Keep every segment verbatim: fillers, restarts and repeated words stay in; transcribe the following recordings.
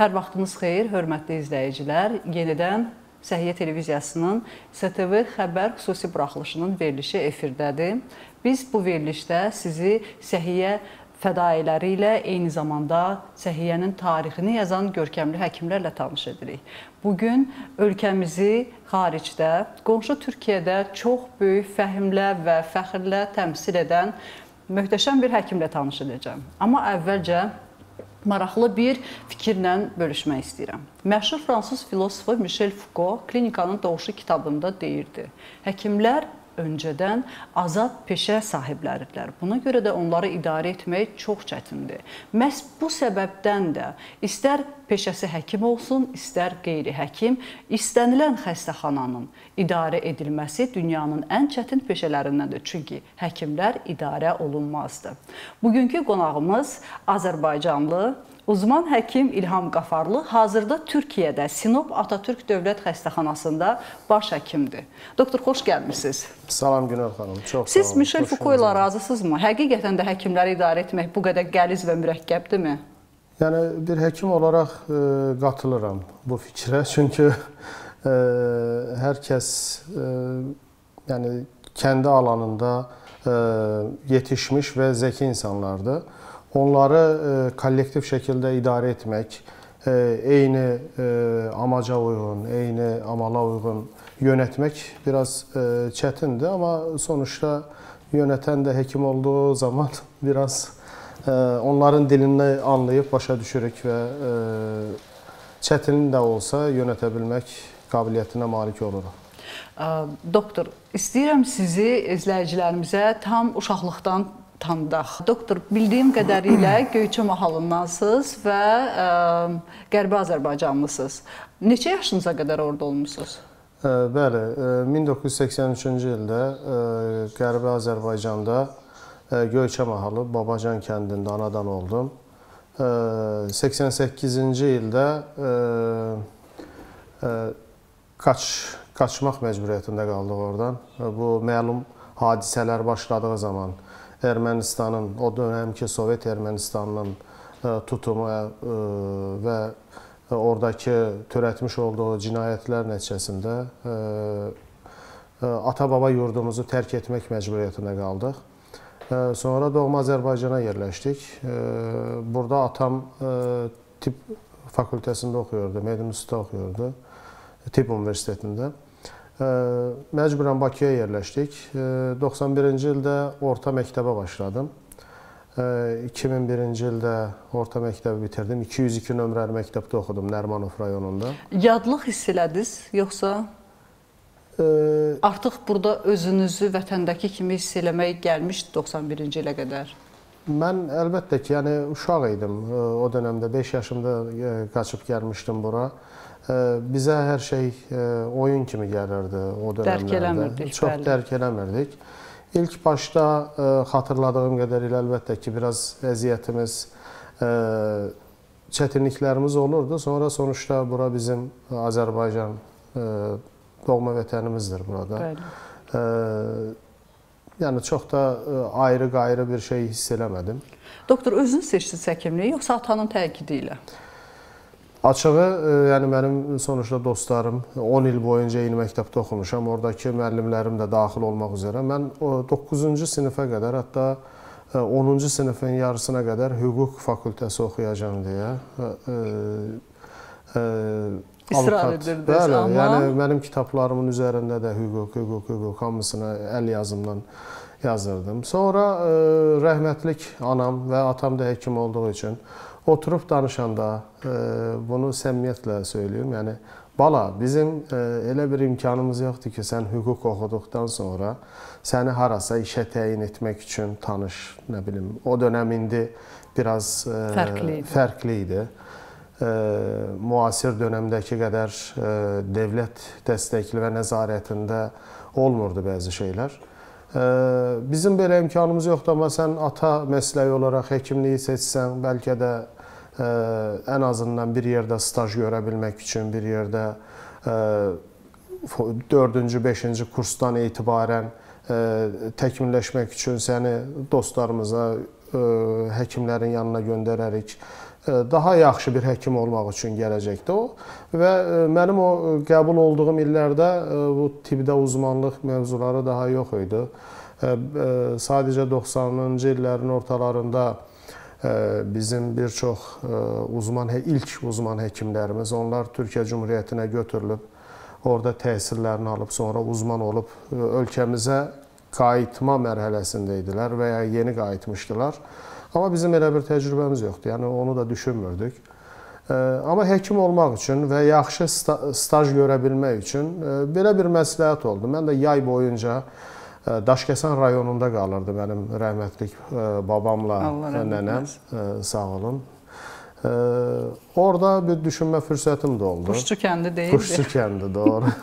Hər vaxtınız xeyir, hörmətli izləyicilər. Yenidən Səhiyyə Televiziyasının S T V xəbər xüsusi buraxılışının verilişi efirdədir. Biz bu verilişdə sizi səhiyyə fədailəri ilə eyni zamanda səhiyyənin tarixini yazan görkəmli həkimlərlə tanış edirik. Bugün ölkəmizi xaricdə, qonşu Türkiyədə çox böyük fəhmlə və fəxrlə təmsil edən möhtəşəm bir həkimlə tanış edəcəm. Amma əvvəlcə maraqlı bir fikirlə bölüşmək istəyirəm. Məşhur fransız filosofu Michel Foucault Klinikanın Doğuşu kitabında deyirdi: həkimlər öncədən azad peşə sahibləridirlər. Buna görə də onları idarə etmək çox çətindir. Məhz bu səbəbdən də istər peşəsi həkim olsun, istər qeyri-həkim, istənilən xəstəxananın idarə edilməsi dünyanın ən çətin peşələrindəndir. Çünki həkimlər idarə olunmazdı. Bugünkü qonağımız Azərbaycanlı uzman həkim İlham Qafarlı, hazırda Türkiyədə Sinop Atatürk Dövlət Xəstəxanasında baş həkimdir. Doktor, xoş gəlmişsiniz. Salam Günel xanım, çox sağ olun. Siz Michel Foucault ilə razısınızmı? Həqiqətən də həkimləri idarə etmək bu qədər qəliz və mürəkkəbdirmi? Yəni, bir həkim olaraq e, qatılıram bu fikrə. Çünki e, hər kəs e, yəni, kəndi alanında e, yetişmiş və zəki insanlardır. Onları e, kollektiv şəkildə idarə etmək, e, eyni e, amaca uyğun, eyni amala uyğun yönetmək biraz e, çətindir. Amma sonuçta yönətən də həkim olduğu zaman biraz e, onların dilini anlayıb başa düşürük və e, çətin də olsa yönətə bilmək qabiliyyətinə malik oluruq. Doktor, istəyirəm sizi izləyicilərimizə tam uşaqlıqdan tanıdaq. Doktor, bildiyim qədərilə Göyçə mahalındansınız və ə, Qərbi Azərbaycanlısınız. Neçə yaşınıza qədər orada olmusunuz? Ə, bəli, min doqquz yüz səksən üçüncü ildə ə, Qərbi Azərbaycanda ə, Göyçə mahalı Babacan kəndində anadan oldum. Ə, səksən səkkizinci ildə ə, ə, qaç, qaçmaq məcburiyyətində qaldıq oradan. Bu məlum hadisələr başladığı zaman Ermənistanın, o dönəmki Sovet Ermənistanının tutumu və oradakı törətmiş olduğu cinayətlər nəticəsində ata-baba yurdumuzu tərk etmək məcburiyyətində qaldıq. Sonra doğma Azərbaycana yerləşdik. Burada atam tibb fakültəsində oxuyurdu, Medin Usta oxuyurdu, tibb universitetində. Məcburən Bakıya yerləşdik. doxsan birinci ildə orta məktəbə başladım. iki min birinci ildə orta məktəbi bitirdim. iki yüz iki nömrəli məktəbdə oxudum Nərmanov rayonunda. Yadlıq hiss elədiniz, yoxsa ee, artıq burada özünüzü vətəndəki kimi hiss eləmək gəlmişdi doxsan birinci ilə qədər? Mən əlbəttə ki, yəni uşaq idim o dönəmdə. beş yaşımda qaçıb gəlmişdim bura. Bizə hər şey oyun kimi gəlirdi o dönəmlərdə. Dərk eləmirdik. Çox bəli. Dərk eləmirdik. İlk başda xatırladığım qədərilə əlbəttə ki, biraz əziyyətimiz, çətinliklərimiz olurdu. Sonra sonuçta bura bizim Azərbaycan doğma vətənimizdir burada. Bəli. Yəni çox da ayrı-qayrı bir şey hiss eləmədim. Doktor, özünüz seçdiniz həkimliyi, yoxsa atanın təkidi ilə? Açığı, yəni mənim sonuçta dostlarım on il boyunca eyni məktəbdə oxumuşam. Oradakı müəllimlərim də daxil olmaq üzrə. Mən doqquzuncu sinifə qədər, hətta onuncu sinifin yarısına qədər hüquq fakültəsi oxuyacağam deyə İsrar edirdiniz. Bəli, amma... yəni mənim kitablarımın üzərində də hüquq, hüquq, hüquq hamısını əl yazımdan yazırdım. Sonra rəhmətlik anam və atam da həkim olduğu üçün oturub danışanda bunu səmimiyyətlə söyləyim. Yəni, bala, bizim elə bir imkanımız yoxdur ki, sən hüquq oxuduqdan sonra səni harasa işə təyin etmək üçün tanış, nə bilim, o dönəm indi biraz fərqli idi. Fərqli idi. Müasir dönəmdəki qədər dövlət dəstəkli və nəzarətində olmurdu bəzi şeylər. Bizim belə imkanımız yoxdur, amma sən ata məsləyi olaraq həkimliyi seçsən, bəlkə də ən azından bir yerdə staj görə bilmək üçün, bir yerdə dördüncü, beşinci kursdan etibarən təkmilləşmək üçün səni dostlarımıza, həkimlərin yanına göndərərik daha yaxşı bir həkim olmaq üçün gələcəkdə o. Və mənim o qəbul olduğum illərdə bu tibbdə uzmanlıq mövzuları daha yox idi. Sadəcə doxsanıncı illərin ortalarında bizim bir çox uzman, ilk uzman həkimlərimiz, onlar Türkiyə Cumhuriyyətinə götürülüb, orada təhsillərini alıb, sonra uzman olub ölkəmizə qayıtma mərhələsində idilər və ya yeni qayıtmışdılar. Amma bizim elə bir təcrübəmiz yoxdur, yəni onu da düşünmürdük. Amma həkim olmaq üçün və yaxşı staj görə bilmək üçün belə bir məsləhət oldu. Mən də yay boyunca Daşkəsən rayonunda qalırdı mənim rəhmətlik babamla nənəm, sağ olun. Orada bir düşünmə fürsətim də oldu. Quşçu kəndi deyildi. Quşçu kəndi, doğru.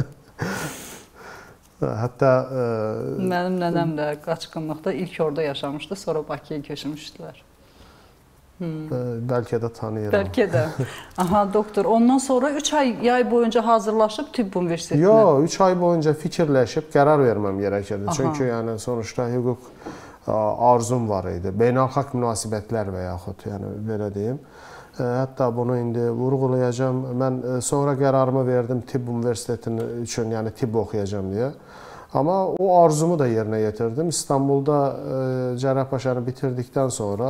Hətta mənim nənəm də qaçqınlıqda ilk orada yaşamışdı, sonra Bakıya köçmüşdülər. Hmm. Bəlkə də tanıyıram. Bəlkə də. Aha, doktor, ondan sonra üç ay yay boyunca hazırlaşıb tibb universitetinə. Yox, üç ay boyunca fikirləşib qərar verməm gərəkirdi. Aha. Çünki yəni sonuçta hüquq arzum var idi. Beynəlxalq münasibətlər və yaxud yəni belə deyim. Hətta bunu indi vurğulayacağam. Mən sonra qərarımı verdim tibb universitetinin üçün, yəni tibb oxuyacağam deyə. Amma o arzumu da yerinə yetirdim. İstanbulda Cərrahpaşanı bitirdikdən sonra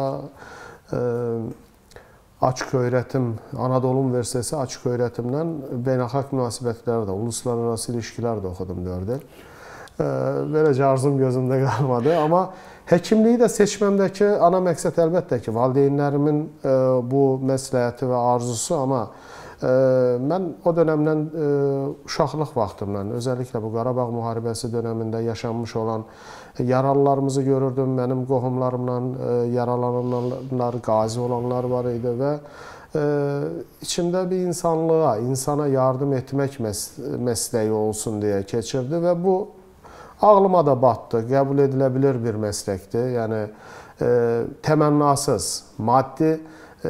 açıq öyrətim, Anadolu Universiteti açıq öyrətimdən beynəlxalq münasibətlər də, uluslararası ilişkilər də oxudum dörd il. Böyləcə arzum gözümdə qalmadı. Amma həkimliyi də seçməmdəki ana məqsəd əlbəttə ki, valideynlərimin bu məsləhəti və arzusu, amma mən o dönəmdən uşaqlıq vaxtımdan, özəlliklə bu Qarabağ müharibəsi dönəmində yaşanmış olan yaralılarımızı görürdüm. Mənim qohumlarımla yaralananlar, qazi olanlar var idi və içimdə bir insanlığa, insana yardım etmək məsləyi olsun deyə keçirdi və bu ağlıma da batdı, qəbul edilə bilir bir məsləkdir. Yəni, e, təmənnasız, maddi e,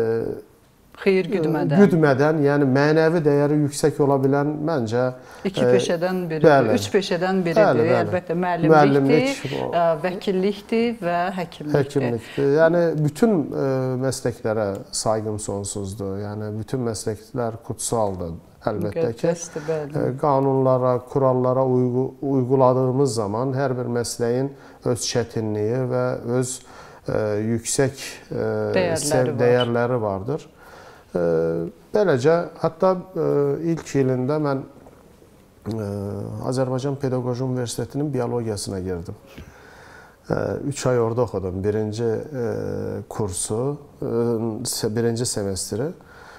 xeyir güdmədən, güdmədən, yəni mənəvi dəyəri yüksək ola bilən məncə iki peşədən biridir, bəli, üç peşədən biridir. Bəli, bəli. Əlbəttə müəllimlikdir, Müəllimlik, vəkillikdir və həkimlikdir. Həkimlikdir. Yəni bütün e, məsləklərə saygım sonsuzdur. Yəni bütün məsləklər kutsaldır. Əlbəttə ki, qanunlara, kurallara uyğu, uyğuladığımız zaman hər bir məsləyin öz çətinliyi və öz e, yüksək e, dəyərləri, var. dəyərləri vardır. E, beləcə, hətta e, ilk ilində mən e, Azərbaycan Pedaqoji Universitetinin biologiyasına girdim. E, üç ay orada oxudum. Birinci e, kursu, e, birinci semestri.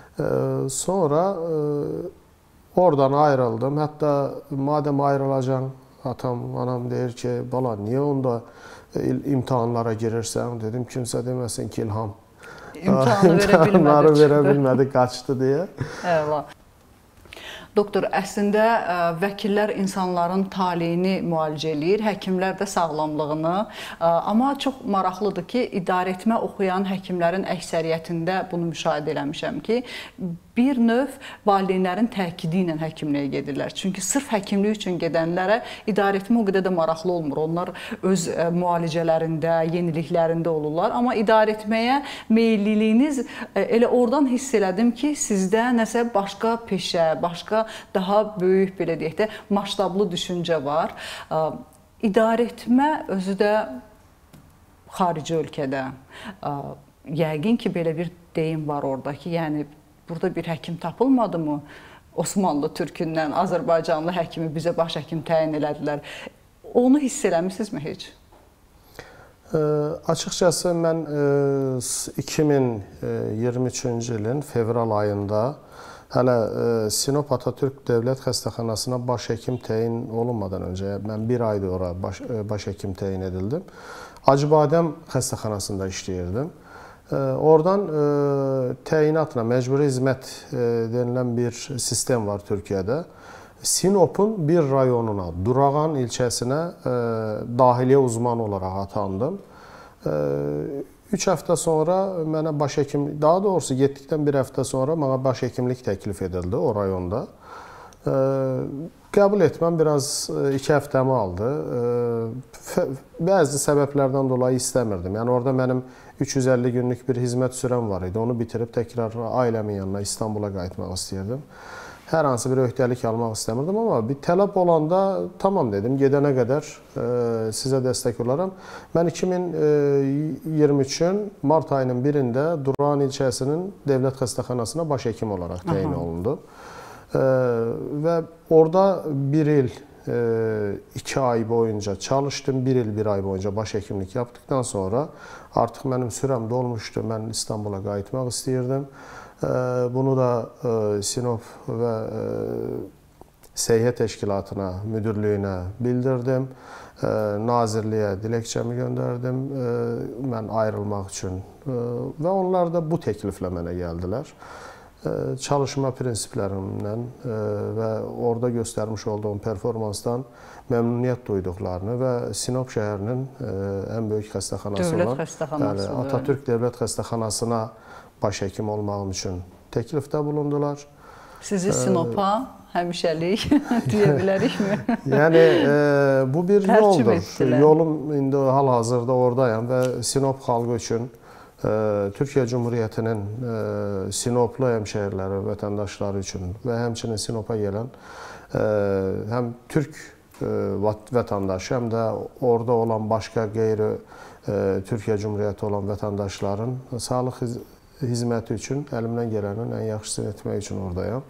Sonra oradan ayrıldım. Hətta madəm ayrılacağım, atam, anam deyir ki, bala, niyə onda imtahanlara girirsən? Dedim, kimsə deməsin ki, İlham imtahanları verə bilmədi, qaçdı deyə. Əla. Doktor, əslində vəkillər insanların taleyini müalicə eləyir, həkimlər də sağlamlığını. Amma çox maraqlıdır ki, idarəetmə oxuyan həkimlərin əksəriyyətində bunu müşahidə eləmişəm ki, bir növ valideynlərin təkidi ilə həkimliyə gedirlər. Çünki sırf həkimlik üçün gedənlərə idarəetmə o qədər də maraqlı olmur. Onlar öz müalicələrində, yeniliklərində olurlar. Amma idarəetməyə meyilliliyiniz elə oradan hiss elədim ki, sizdə nəsə başqa peşə, başqa daha böyük, belə deyək də, maştablı düşüncə var. İdarəetmə özü də xarici ölkədə. Yəqin ki, belə bir deyim var orada ki, yəni burada bir həkim tapılmadı mı? Osmanlı türkündən Azərbaycanlı həkimi bizə baş həkim təyin elədilər. Onu hiss eləmişsinizmi heç? E, açıqcası mən e, iki min iyirmi üçüncü ilin fevral ayında hələ e, Sinop Atatürk Dövlət Xəstəxanasına baş həkim təyin olunmadan öncə, mən bir ayda ora baş, baş həkim təyin edildim. Acıbadəm xəstəxanasında işləyirdim. Oradan e, təyinatla məcburi hizmət e, denilən bir sistem var Türkiyədə. Sinopun bir rayonuna, Durağan ilçəsinə e, dahiliyyə uzmanı olaraq atandım. E, üç həftə sonra mənə baş həkim, daha doğrusu getdikdən bir həftə sonra mənə baş həkimlik təklif edildi o rayonda. E, Qəbul etməm biraz iki həftəmi aldı. Bəzi səbəblərdən dolayı istəmirdim. Yəni orada mənim üç yüz əlli günlük bir hizmət sürəm var idi. Onu bitirib təkrar ailəmin yanına İstanbula qayıtmaq istəyirdim. Hər hansı bir öhdəlik almaq istəmirdim, amma bir tələb olanda tamam dedim, gedənə qədər sizə dəstək olaram. Mən iki min iyirmi üçün mart ayının birində Durğan ilçəsinin Dövlət Xəstəxanasına baş həkim olaraq təyin olundu. Və orada bir il, iki ay boyunca çalışdım, bir il, bir ay boyunca baş həkimlik yapdıktan sonra artıq mənim sürəm dolmuşdu, mən İstanbula qayıtmaq istəyirdim. Bunu da Sinop və Səhiyyə Təşkilatına, müdürlüyünə bildirdim. Nazirliyə diləkçəmi göndərdim, mən ayrılmaq üçün və onlar da bu təkliflə mənə gəldilər. Çalışma prinsiplərimdən və orada göstərmiş olduğum performansdan məmnuniyyət duyduqlarını və Sinop şəhərinin ən böyük xəstəxanası olan Atatürk Dövlət Xəstəxanasına baş həkim olmağım üçün təklifdə bulundular. Sizi Sinopa həmişəlik deyə bilərikmi? Yəni, bu bir yoldur. Yolum indi hal-hazırda oradayam və Sinop xalqı üçün, Türkiyə Cumhuriyyətinin Sinoplu həmşəhərləri, vətəndaşları üçün və həmçinin Sinopa gələn həm Türk vətəndaşı, həm də orada olan başqa qeyri Türkiyə Cumhuriyyəti olan vətəndaşların sağlıq hizməti üçün əlimdən gələnin ən yaxşısını etmək üçün oradayam.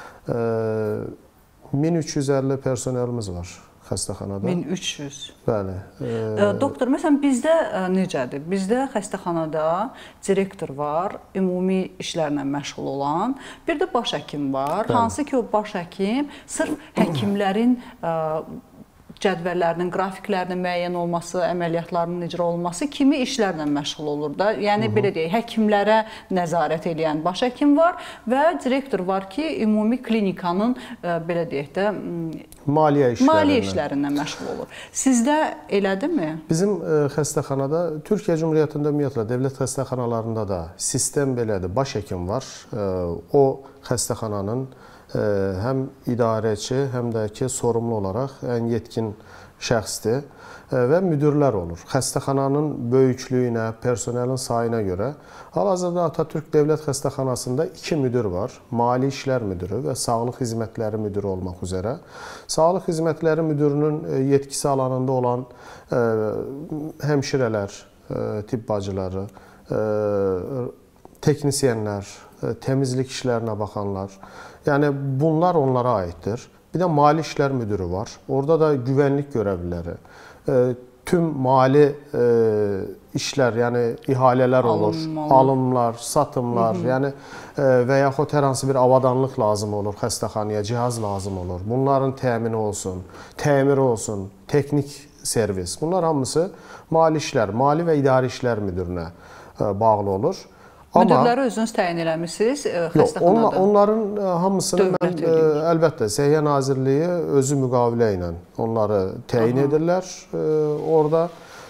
min üç yüz əlli personelimiz var xəstəxanada. min üç yüz? Bəli. Doktor, məsələn, bizdə necədir? Bizdə xəstəxanada direktor var, ümumi işlərlə məşğul olan, bir də baş həkim var. Bəli. Hansı ki, o baş həkim sırf həkimlərin cədvəllərinin, qrafiklərinin müəyyən olması, əməliyyatlarının icra olması kimi işlərlə məşğul olur da. Yəni, Hı -hı. belə deyək, həkimlərə nəzarət edən baş həkim var və direktor var ki, ümumi klinikanın, belə deyək də, maliyyə işlərindən, maliyyə işlərindən məşğul olur. Sizdə elədirmi? Bizim xəstəxanada, Türkiyə Cumhuriyyətində ümumiyyətlə, dövlət xəstəxanalarında da sistem belədir. Baş həkim var. O xəstəxananın həm idarəçi, həm də ki, sorumlu olaraq ən yetkin şəxsdir və müdürlər olur. Xəstəxananın böyüklüyünə, personelin sayına görə hal-hazırda Atatürk Dövlət Xəstəxanasında iki müdür var. Mali İşlər Müdürü və Sağlıq Xidmətləri Müdürü olmaq üzrə. Sağlıq Xidmətləri Müdürünün yetkisi alanında olan həmşirələr, tibb bacıları, teknisyenlər, təmizlik işlərinə baxanlar, yəni bunlar onlara aiddir. Bir də Mali İşlər Müdürü var. Orada da güvənlik görevliləri, tüm mali işlər, yəni ihalelər olur, alımlar, satımlar, Hı -hı. yəni və yaxud hər hansı bir avadanlıq lazım olur, xəstəxanaya cihaz lazım olur. Bunların təmini olsun, təmiri olsun, texnik servis. Bunlar hamısı Mali İşlər, Mali və İdari İşlər Müdürünə bağlı olur. Müdürləri özünüz təyin eləmişsiniz xəstəxanada? Yox, onların hamısını mən, əlbəttə, Səhiyyə Nazirliyi özü müqavilə ilə onları təyin Aha. edirlər. Orada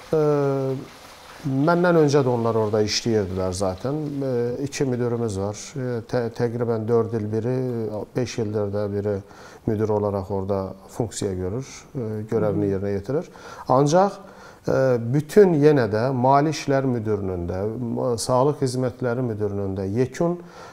məndən öncə də onlar orada işləyirdilər zaten. İki müdürümüz var. Təqribən dörd il biri, beş ildir də biri müdür olaraq orada funksiya görür, görevini yerinə yetirir. Ancaq bütün yenə də Mali İşlər Müdürünün də, Sağlıq Xidmətləri Müdürünün də yekun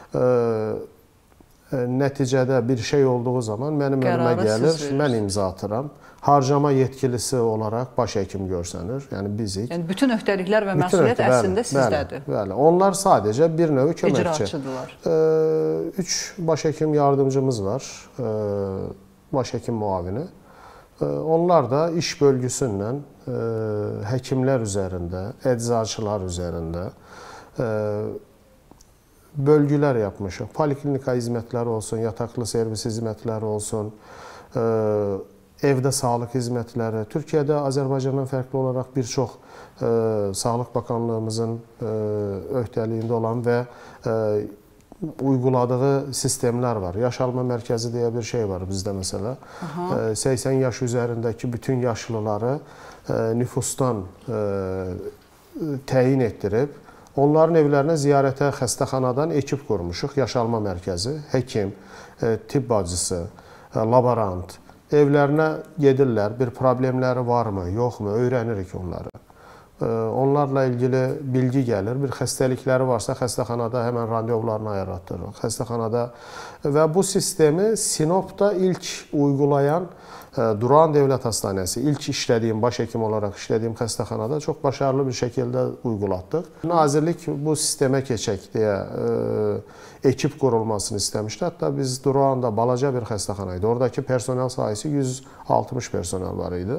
nəticədə bir şey olduğu zaman mənim önümə gəlir, mən imza atıram. Harcama yetkilisi olaraq baş həkim görsənir, yəni bizik. Yəni bütün öhdəliklər və məsuliyyət əslində sizdədir. Bəli, onlar sadəcə bir növ köməkçi. İcraçıdırlar. Üç baş həkim yardımcımız var, baş həkim müavini. Onlar da iş bölgüsündən həkimlər üzərində, eczaçılar üzərində bölgülər yapmışıq. Poliklinika hizmətləri olsun, yataqlı servis hizmətləri olsun, evdə sağlıq hizmətləri. Türkiyədə Azərbaycandan fərqli olaraq bir çox Sağlıq Bakanlığımızın öhdəliyində olan və uyguladığı sistemlər var. Yaş alma mərkəzi deyə bir şey var bizdə məsələ. Aha. səksən yaş üzərindəki bütün yaşlıları nüfusdan təyin etdirib, onların evlərinə ziyarətə xəstəxanadan ekip qurmuşuq. Yaş alma mərkəzi, həkim, tibb bacısı, laborant evlərinə gedirlər, bir problemləri varmı, yoxmu, öyrənirik onları. Onlarla ilgili bilgi gəlir, bir xəstəlikləri varsa xəstəxanada həmən randevlarını ayarlatdırırıq. Xəstəxanada və bu sistemi Sinopda ilk uygulayan Durağan Dövlət Hastanəsi, ilk işlədiyim, baş hekim olaraq işlədiyim xəstəxanada çox başarılı bir şəkildə uygulatdıq. Nazirlik bu sistemə keçək deyə ekip qurulmasını istəmişdi. Hətta biz Durağanda balaca bir xəstəxana idi. Oradakı personel sayısı yüz altmış personel var idi.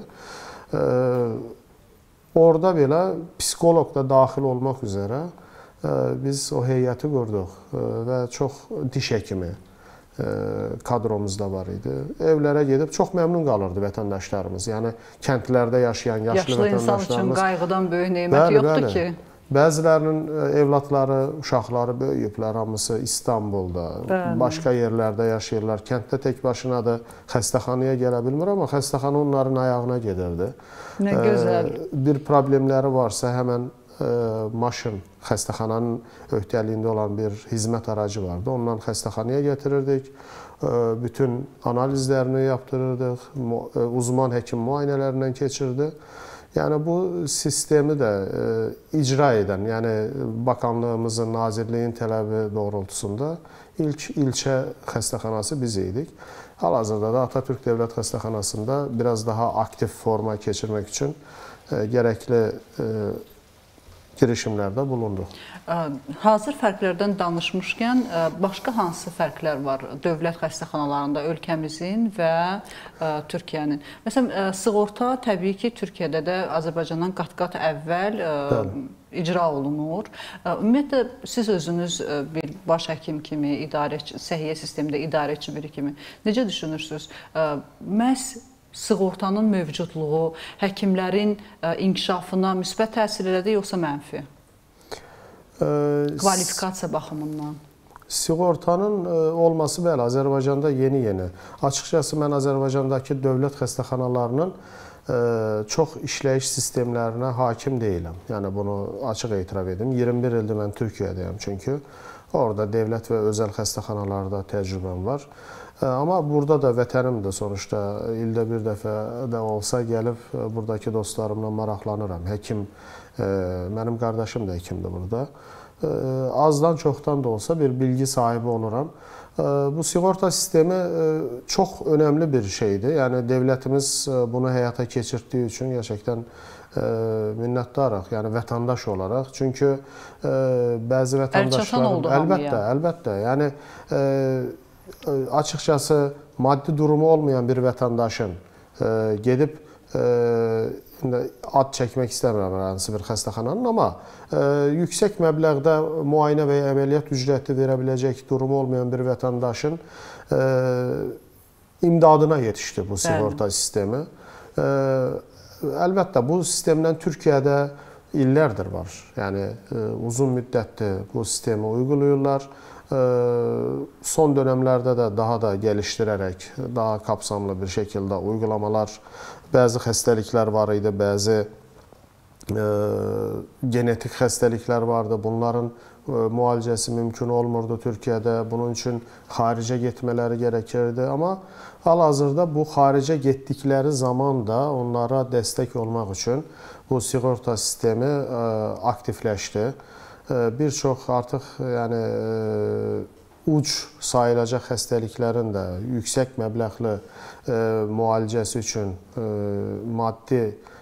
Orada belə psixoloq da daxil olmaq üzrə biz o heyəti qurduq və çox diş həkimi kadromuzda var idi. Evlərə gedib çox məmnun qalırdı vətəndaşlarımız. Yəni kəndlərdə yaşayan yaşlı, yaşlı vətəndaşlarımız. Yaşlı insan üçün qayğıdan böyük neymət bəli, yoxdur bəli. ki. Bəzilərinin evladları, uşaqları böyüyüblər, hamısı İstanbulda, bəli. başqa yerlərdə yaşayırlar. Kənddə tək başınadır, xəstəxanaya gələ bilmir, amma xəstəxana onların ayağına gedirdi. Nə gözəl. Bir problemləri varsa həmən maşın, xəstəxananın öhdəliyində olan bir xidmət aracı vardı. Ondan xəstəxanaya gətirirdik. Bütün analizlərini yaptırırdıq. Uzman həkim müayinələrindən keçirdi. Yəni bu sistemi də icra edən, yəni bakanlığımızın, nazirliyin tələbi doğrultusunda ilk ilçə xəstəxanası biz idik. Hal-hazırda da Atatürk Dövlət Xəstəxanasında biraz daha aktiv forma keçirmək üçün gərəkli girişimlərdə bulunduq. Hazır fərqlərdən danışmışkən, başqa hansı fərqlər var dövlət xəstəxanalarında ölkəmizin və Türkiyənin? Məsələn, sığorta təbii ki, Türkiyədə də Azərbaycandan qat-qat əvvəl Bəli. icra olunur. Ümumiyyətlə, siz özünüz bir baş həkim kimi, idarəçi, səhiyyə sistemində idarəçi biri kimi necə düşünürsünüz? Məhz sığortanın mövcudluğu həkimlərin inkişafına müsbət təsir elədi, yoxsa mənfi? Kvalifikasiya baxımından. Sığortanın olması bəli, Azərbaycanda yeni-yeni. Açıqcası mən Azərbaycandakı dövlət xəstəxanalarının çox işləyiş sistemlərinə hakim deyiləm. Yəni bunu açıq etiraf edim. iyirmi bir ildir mən Türkiyədəyəm çünki. Orada dövlət və özəl xəstəxanalarda təcrübəm var. Amma burada da vətənimdir sonuçta. İldə bir dəfə də olsa gəlib buradakı dostlarımla maraqlanıram. Həkim, mənim qardaşım da həkimdir burada. Azdan çoxdan da olsa bir bilgi sahibi oluram. Bu sığorta sistemi çox önəmli bir şeydir. Yəni dövlətimiz bunu həyata keçirtdiyi üçün gerçəkdən minnətdarıq, yəni vətəndaş olaraq. Çünki bəzi vətəndaşlar əlbəttə, əlbəttə. Yəni açıqcası maddi durumu olmayan bir vətəndaşın gedib ad çəkmək istəmirəm hansı bir xəstəxananın, amma yüksək məbləğdə müayinə və ya əməliyyat ücrəti verə biləcək durumu olmayan bir vətəndaşın imdadına yetişdi bu sığorta sistemi. Əlbəttə, bu sistemdən Türkiyədə illərdir var. Yəni uzun müddətdir bu sistemi uyğulayırlar. Son dönəmlərdə də daha da gəlişdirərək, daha kapsamlı bir şəkildə uygulamalar, bəzi xəstəliklər var idi, bəzi genetik xəstəliklər vardı. Bunların müalicəsi mümkün olmurdu Türkiyədə. Bunun üçün xaricə getmələri gərəkirdi. Amma hal-hazırda bu xaricə getdikləri zaman da onlara dəstək olmaq üçün bu sığorta sistemi aktivləşdi. Bir çox artıq yəni uc sayılacaq xəstəliklərin də yüksək məbləğli müalicəsi üçün maddi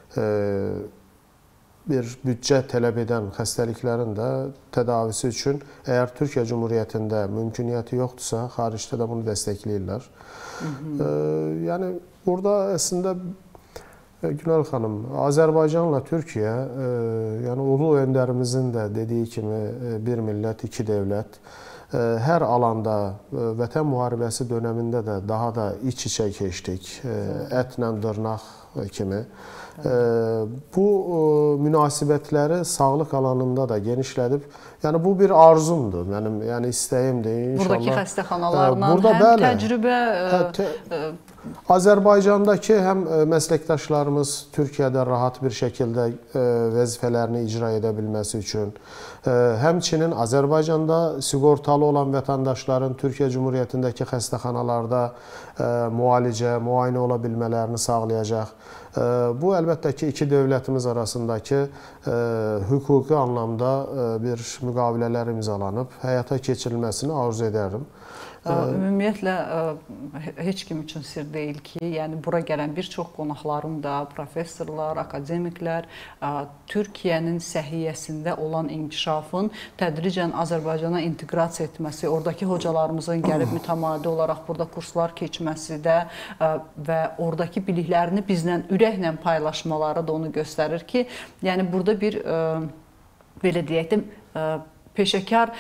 bir büdcə tələb edən xəstəliklərin də tədavisi üçün əgər Türkiyə Cümhuriyyətində mümküniyyəti yoxdursa, xaricdə də bunu dəstəkləyirlər. Yəni burada əslində Günel xanım, Azərbaycanla Türkiyə, yəni ulu öndərimizin də dediyi kimi bir millət, iki dövlət, hər alanda vətən müharibəsi dönəmində də daha da iç-içə keçdik, ətlə dırnaq kimi. Bu münasibətləri sağlıq alanında da genişlədib, yəni bu bir arzumdur, mənim yəni istəyimdir. Buradakı xəstəxanalarla həm təcrübə Azərbaycandakı həm məsləkdaşlarımız Türkiyədə rahat bir şəkildə vəzifələrini icra edə bilməsi üçün, həmçinin Azərbaycanda sığortalı olan vətəndaşların Türkiyə Cümhuriyyətindəki xəstəxanalarda müalicə, müayinə ola bilmələrini sağlayacaq. Bu, əlbəttə ki, iki dövlətimiz arasındakı hüquqi anlamda bir müqavilələr imzalanıb, həyata keçirilməsini arzu edərdim. Ümumiyyətlə, heç kim üçün sir deyil ki, yəni bura gələn bir çox qonaqlarım da, professorlar, akademiklər Türkiyənin səhiyyəsində olan inkişafın tədricən Azərbaycana inteqrasiya etməsi, oradakı hocalarımızın gəlib mütəmadi olaraq burada kurslar keçməsi də və oradakı biliklərini bizlə ürəklə paylaşmaları da onu göstərir ki, yəni burada bir, belə deyək də, peşəkar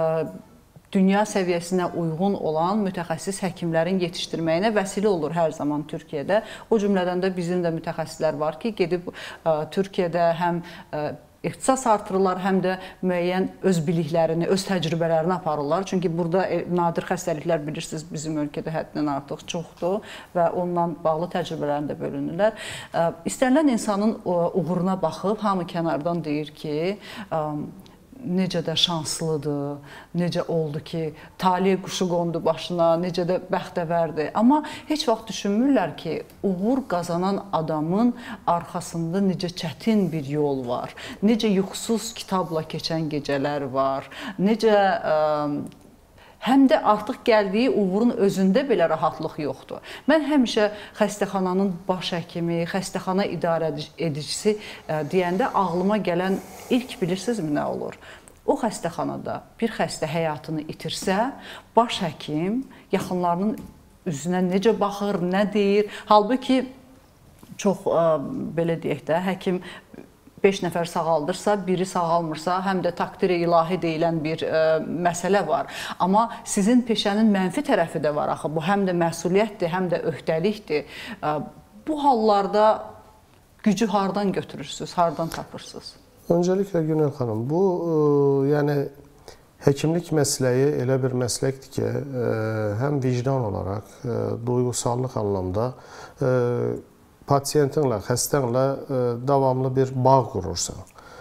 dünya səviyyəsinə uyğun olan mütəxəssis həkimlərin yetişdirməyinə vəsilə olur hər zaman Türkiyədə. O cümlədən də bizim də mütəxəssislər var ki, gedib Türkiyədə həm ixtisas artırırlar, həm də müəyyən öz biliklərini, öz təcrübələrini aparırlar. Çünki burada nadir xəstəliklər bilirsiniz bizim ölkədə həddindən artıq çoxdur və onunla bağlı təcrübələrini də bölünürlər. İstənilən insanın uğuruna baxıb hamı kənardan deyir ki, necə də şanslıdır, necə oldu ki, talih quşu qondu başına, necə də bəxtəvərdir. Amma heç vaxt düşünmürlər ki, uğur qazanan adamın arxasında necə çətin bir yol var, necə yuxusuz kitabla keçən gecələr var, necə həm də artıq gəldiyi uğurun özündə belə rahatlıq yoxdur. Mən həmişə xəstəxananın baş həkimi, xəstəxana idarə edicisi deyəndə ağlıma gələn ilk bilirsinizmi nə olur? O xəstəxanada bir xəstə həyatını itirsə, baş həkim yaxınlarının üzünə necə baxır, nə deyir? Halbuki çox, belə deyək də, həkim beş nəfər sağaldırsa, biri sağalmırsa, həm də takdiri ilahi deyilən bir məsələ var. Amma sizin peşənin mənfi tərəfi də var axı. Bu həm də məsuliyyətdir, həm də öhdəlikdir. Bu hallarda gücü hardan götürürsünüz, hardan tapırsınız? Öncəliklə Günel xanım, bu yəni həkimlik məsləyi elə bir məsləkdir ki, həm vicdan olaraq, duyğusallıq anlamda pasiyentinlə, xəstənlə davamlı bir bağ qurursan.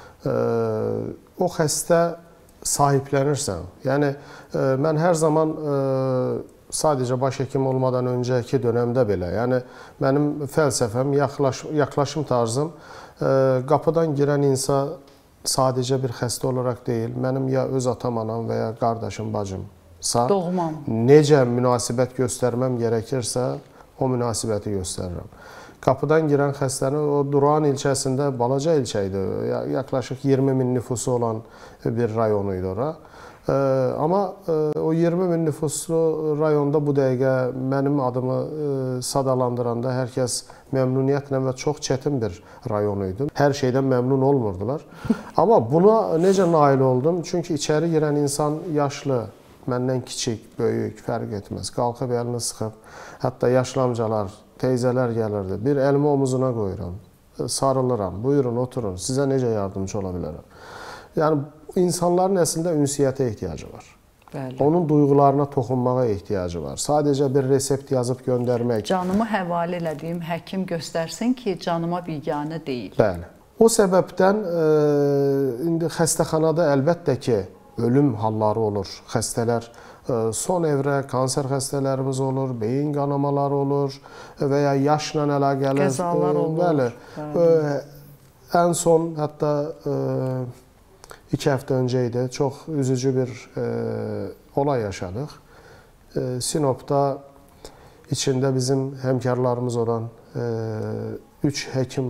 O xəstə sahiblənirsən. Yəni, mən hər zaman sadəcə baş həkim olmadan öncəki dönəmdə belə, yəni mənim fəlsəfəm, yaxlaşım tarzım qapıdan girən insan sadəcə bir xəstə olaraq deyil, mənim ya öz atam, anam və ya qardaşım, bacımsa, doğmam, necə münasibət göstərməm gərəkirsə, o münasibəti göstərirəm. Qapıdan girən xəstəni, o Durağan ilçəsində balaca ilçə idi, yaxlaşıq iyirmi min nüfusu olan bir rayonu idi ora. Amma o iyirmi min nüfuslu rayonda bu dəqiqə mənim adımı sadalandıranda hər kəs məmnuniyyətlə və çox çətin bir rayon idi. Hər şeydən məmnun olmurdular. Amma buna necə nail oldum? Çünki içəri girən insan yaşlı, məndən kiçik, böyük, fərq etməz. Qalxıb əlini sıxıb, hətta yaşlı amcalar, teyzələr gəlirdi. Bir əlimi omuzuna qoyuram, sarılıram, buyurun, oturun, sizə necə yardımcı ola bilərəm? Yəni, insanların əslində ünsiyyətə ehtiyacı var. Bəli. Onun duyğularına toxunmağa ehtiyacı var. Sadəcə bir resept yazıb göndərmək. Canımı həvalə elədiyim həkim göstərsin ki, canıma biganə deyil. Bəli. O səbəbdən indi xəstəxanada əlbəttə ki, ölüm halları olur. Xəstələr son evrə kanser xəstələrimiz olur, beyin qanamaları olur və ya yaşla əlaqəli qəzalar olur. Bəli. Bəli. Ən son, hətta iki həftə öncə idi, çox üzücü bir olay yaşadıq. Sinopda içində bizim həmkarlarımız olan üç həkim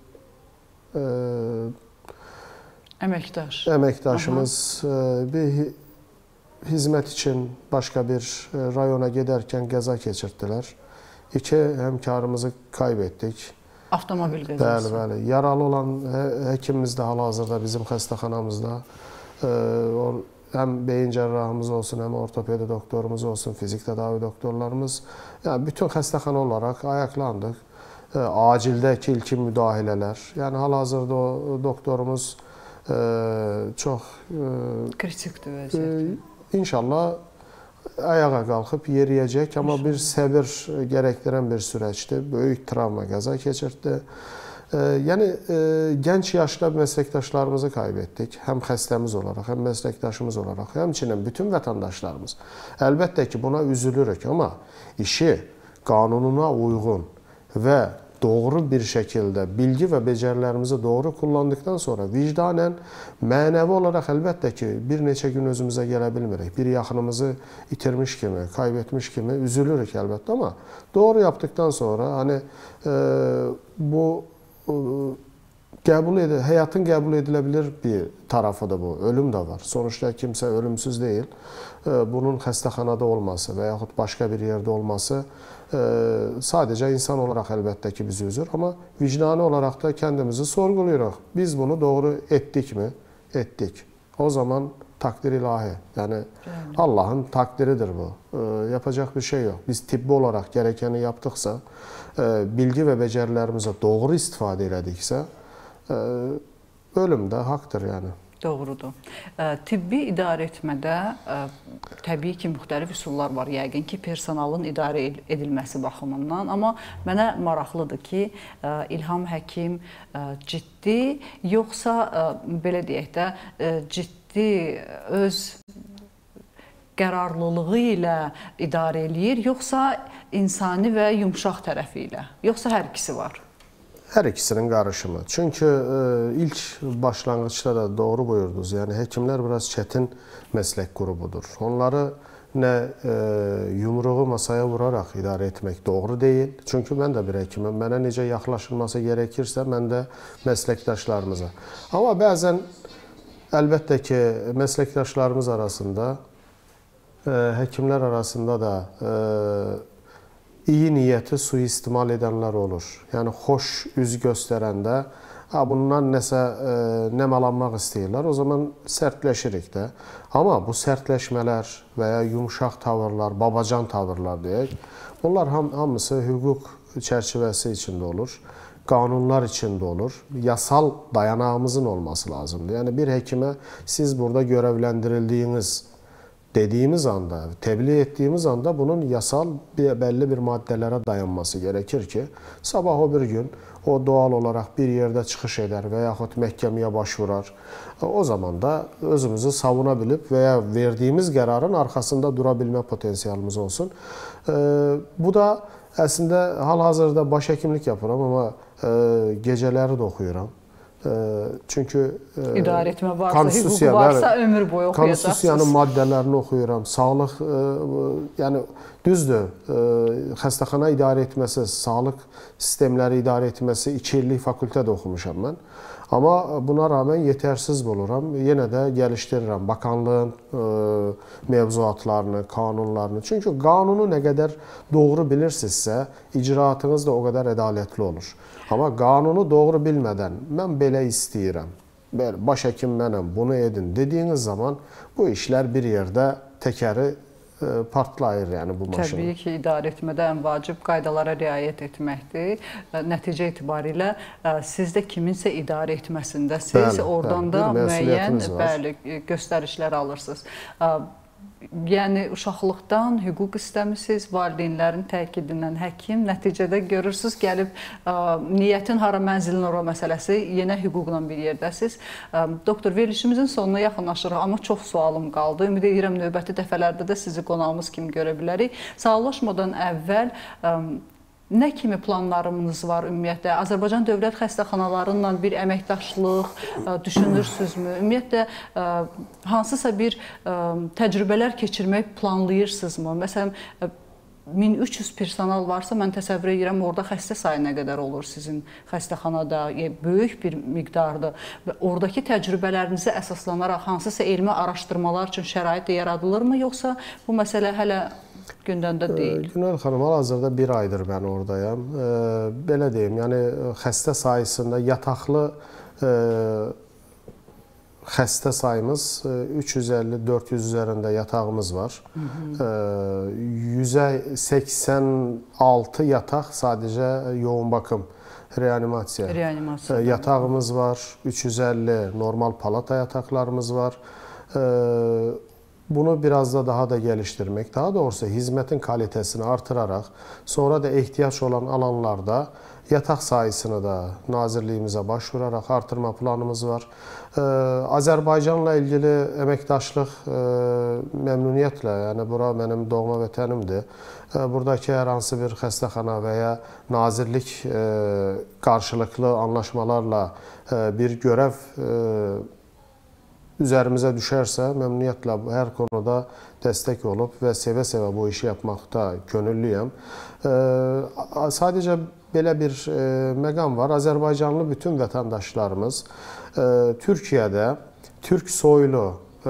əməkdaş. əməkdaşımız bir hizmət üçün başqa bir rayona gedərkən qəza keçirtdilər. İki həmkarımızı kaybetdik. Avtomobil qəzası. Bəli, bəli. Yaralı olan həkimimiz də hal-hazırda bizim xəstəxanamızda. Həm beyin cərrahımız olsun, həm ortopedi doktorumuz olsun, fizik tədavi doktorlarımız. Yəni, bütün xəstəxana olaraq ayaqlandıq. Acildəki ilkin müdaxilələr. Yəni, hal-hazırda o doktorumuz çox kritikdir vəziyyəti. İnşallah ayağa qalxıb yeriyəcək, amma bir səbir gərəkdirən bir sürəcdir. Böyük travma qəza keçirtdi. Yəni, gənc yaşda məsləkdaşlarımızı kaybetdik. Həm xəstəmiz olaraq, həm məsləkdaşımız olaraq, həmçinin bütün vətəndaşlarımız. Əlbəttə ki, buna üzülürük, amma işi qanununa uyğun və doğru bir şəkildə bilgi və becərilərimizi doğru kullandıktan sonra vicdanən, mənəvi olaraq əlbəttə ki, bir neçə gün özümüzə gələ bilmirik. Bir yaxınımızı itirmiş kimi, kaybetmiş kimi üzülürük əlbəttə, amma doğru yapdıktan sonra hani e, bu qəbul edir, həyatın qəbul edilə bilir bir tarafıdır bu. Ölüm də var. Sonuçta kimsə ölümsüz deyil. Bunun xəstəxanada olması və yaxud başqa bir yerdə olması sadəcə insan olaraq əlbəttə ki bizi üzür, amma vicdani olaraq da kəndimizi sorğuluyuruq. Biz bunu doğru etdikmi? Etdik. O zaman takdir ilahi. Yəni Allahın takdiridir bu. Yapacaq bir şey yox. Biz tibbi olaraq gərəkəni yapdıqsa, bilgi və becərilərimizə doğru istifadə elədiksə, ölüm də haqdır yəni. Doğrudur. Tibbi idarə etmədə təbii ki, müxtəlif üsullar var yəqin ki, personalın idarə edilməsi baxımından. Amma mənə maraqlıdır ki, İlham həkim ciddi, yoxsa belə deyək də, ciddi öz qərarlılığı ilə idarə eləyir, yoxsa insani və yumşaq tərəfi ilə, yoxsa hər ikisi var? Hər ikisinin qarışımı. Çünki e, ilk başlanğıçda da doğru buyurdunuz. Yəni həkimlər biraz çətin məslək qrubudur. Onları nə e, yumruğu masaya vuraraq idarə etmək doğru deyil. Çünki mən də bir həkiməm. Mənə necə yaxlaşılması gərəkirsə, mən də məsləkdaşlarımıza. Amma bəzən əlbəttə ki, məsləkdaşlarımız arasında, e, həkimlər arasında da e, iyi niyyəti suistimal edənlər olur. Yəni, xoş üz göstərəndə bundan nəsə e, nəməlanmaq istəyirlər. O zaman sərtləşirik də. Amma bu sərtləşmələr və ya yumuşaq tavırlar, babacan tavırlar deyək, bunlar ham hamısı hüquq çərçivəsi içində olur. Qanunlar içində olur. Yasal dayanağımızın olması lazımdır. Yəni, bir həkimə siz burada görevləndirildiyiniz dediyimiz anda, təbliğ etdiyimiz anda bunun yasal bəlli bir maddələrə dayanması gerekir ki, sabah o bir gün o doğal olaraq bir yerdə çıxış edər və yaxud məhkəməyə başvurar. O zaman da özümüzü savuna bilib və ya verdiyimiz qərarın arxasında dura bilmə potensialımız olsun. Bu da əslində hal-hazırda baş həkimlik yapıram, amma gecələri də oxuyuram. Çünki idarə etmə varsa, hüquq varsa ömür boyu oxuyacaqsınız. Konstitusiyanın maddələrini oxuyuram. Sağlıq, yəni düzdür, xəstəxana idarə etməsi, sağlıq sistemləri idarə etməsi iki illik fakültədə oxumuşam mən. Amma buna rağmen yetərsiz buluram. Yenə də gəlişdirirəm bakanlığın mevzuatlarını, qanunlarını. Çünki qanunu nə qədər doğru bilirsinizsə, icraatınız da o qədər ədalətli olur. Amma qanunu doğru bilmədən mən belə istəyirəm, baş həkim mənəm, bunu edin dediyiniz zaman bu işlər bir yerdə təkəri partlayır yəni bu maşını. Təbii ki, idarə etmədə ən vacib qaydalara riayət etməkdir. Nəticə itibarilə siz də kiminsə idarə etməsindəsiz, oradan da müəyyən göstərişlər alırsınız. Yəni, uşaqlıqdan hüquq istəmişsiniz, valideynlərin təkidindən həkim, nəticədə görürsünüz, gəlib niyyətin hara, mənzilin ora məsələsi, yenə hüquqla bir yerdəsiz. Doktor, verilişimizin sonuna yaxınlaşırıq, amma çox sualım qaldı. Ümid edirəm, növbəti dəfələrdə də sizi qonağımız kimi görə bilərik. Sağollaşmadan əvvəl nə kimi planlarımız var ümumiyyətlə? Azərbaycan dövlət xəstəxanalarından bir əməkdaşlıq düşünürsünüzmü? Ümumiyyətlə, hansısa bir təcrübələr keçirmək planlayırsınızmı? Məsələn, min üç yüz personal varsa, mən təsəvvür edirəm, orada xəstə sayı nə qədər olur sizin xəstəxanada? Böyük bir miqdardır. Və oradakı təcrübələrinizi əsaslanaraq hansısa elmi araşdırmalar üçün şərait yaradılırmı? Yoxsa bu məsələ hələ gündəndə deyil? Günel xanım, hal-hazırda bir aydır mən oradayam. Belə deyim, yəni xəstə sayısında yataqlı xəstə sayımız üç yüz əlli dörd yüz üzərində yatağımız var. yüz səksən altı yataq sadəcə yoğun bakım, reanimasiya. Reanimasiya. Yatağımız var, üç yüz əlli normal palata yataqlarımız var. bunu biraz da daha da geliştirmek, daha doğrusu hizmetin kalitesini artırarak, sonra da ihtiyaç olan alanlarda yatak sayısını da nazirliyimizə başvurarak artırma planımız var. Ee, Azərbaycanla ilgili əməkdaşlıq e, məmnuniyyətlə, yəni bura mənim doğma vətənimdir. E, buradakı hər hansı bir xəstəxana və ya nazirlik e, qarşılıqlı anlaşmalarla e, bir görəv e, üzərimizə düşərsə, məmnuniyyətlə hər konuda dəstək olub və sevə-sevə bu işi yapmaqda könüllüyəm. E, sadəcə belə bir e, məqam var. Azərbaycanlı bütün vətəndaşlarımız e, Türkiyədə Türk soylu e,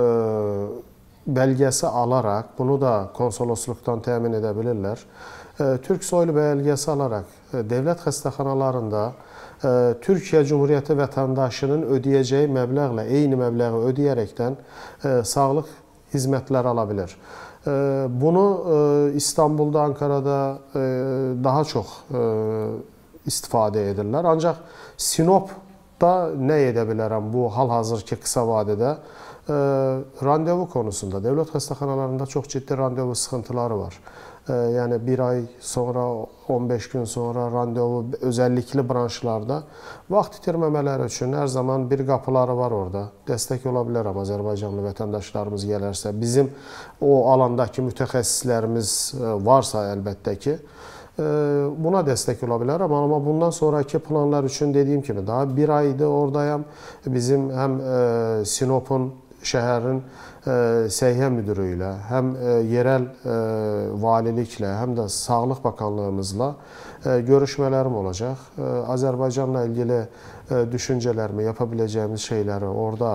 bəlgəsi alaraq, bunu da konsolosluqdan təmin edə bilirlər. E, Türk soylu bəlgəsi alaraq e, dövlət xəstəxanalarında e, Türkiyə Cumhuriyyəti vətəndaşının ödəyəcəyi məbləğlə eyni məbləği ödəyərəkdən e, sağlıq hizmətləri ala bilir. Bunu İstanbulda, Ankara'da daha çox istifadə edirlər. Ancaq Sinopda nə edə bilərəm bu hal-hazırki qısa vadədə? Randevu konusunda dövlət xəstəxanalarında çox ciddi randevu sıxıntıları var. Yəni bir ay sonra, on beş gün sonra randevu özəllikli branşlarda vaxt itirməmələri üçün hər zaman bir qapıları var orada. Dəstək ola bilərəm Azərbaycanlı vətəndaşlarımız gələrsə. Bizim o alandakı mütəxəssislərimiz varsa əlbəttə ki, buna dəstək ola bilərəm. Amma bundan sonraki planlar üçün dediyim kimi daha bir aydır oradayam. Bizim həm Sinopun, şəhərin səhiyyə müdürü ilə, həm yerel valiliklə, həm də Sağlıq Bakanlığımızla görüşmələrim olacaq. Azərbaycanla ilgili düşüncələrimi, yapa biləcəyimiz şeyləri orada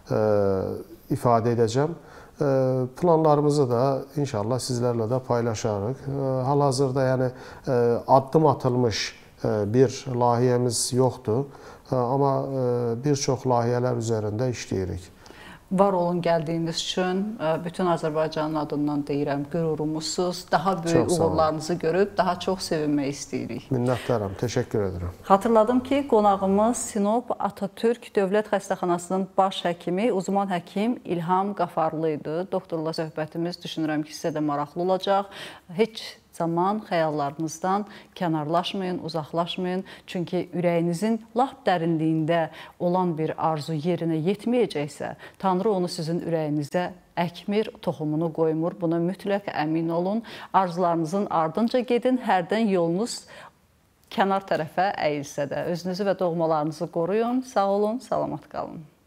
ifadə edəcəm. Planlarımızı da inşallah sizlərlə də paylaşarıq. Hal-hazırda yəni addım atılmış bir layihəmiz yoxdur, amma bir çox layihələr üzərində işləyirik. Var olun gəldiyiniz üçün bütün Azərbaycanın adından deyirəm, qürurumuzsuz, daha böyük uğurlarınızı görüb daha çox sevinmək istəyirik. Minnətdaram, təşəkkür edirəm. Xatırladım ki, qonağımız Sinop Atatürk Dövlət Xəstəxanasının baş həkimi, uzman həkim İlham Qafarlı idi. Doktorla söhbətimiz düşünürəm ki, sizə də maraqlı olacaq. Heç zaman xəyallarınızdan kənarlaşmayın, uzaqlaşmayın. Çünki ürəyinizin lap dərinliyində olan bir arzu yerinə yetməyəcəksə, Tanrı onu sizin ürəyinizə əkmir, toxumunu qoymur. Buna mütləq əmin olun. Arzularınızın ardınca gedin. Hərdən yolunuz kənar tərəfə əyilsə də. Özünüzü və doğmalarınızı qoruyun. Sağ olun, salamat qalın.